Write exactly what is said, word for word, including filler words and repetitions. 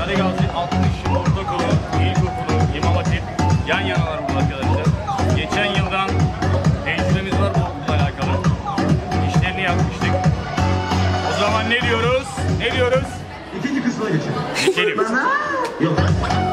Sade Gazi altmış ortaokulu, ilkokulu, İmam Hatip yan yanalar burada arkadaşlar. Geçen yıldan tecrübemiz var bu okulla alakalı. İşlerini yapmıştık. O zaman ne diyoruz? Ne diyoruz? İkinci kısmına geçelim. Geçelim. Yok.